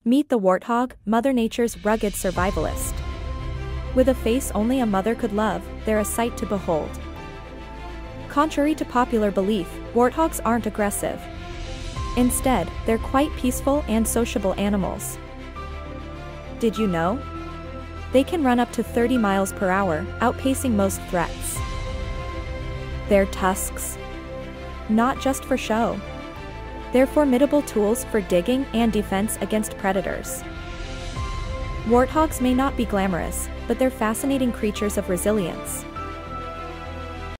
Meet the warthog, Mother Nature's rugged survivalist. With a face only a mother could love, they're a sight to behold. Contrary to popular belief, warthogs aren't aggressive. Instead, they're quite peaceful and sociable animals. Did you know? They can run up to 30 miles per hour, outpacing most threats. Their tusks? Not just for show. They're formidable tools for digging and defense against predators. Warthogs may not be glamorous, but they're fascinating creatures of resilience.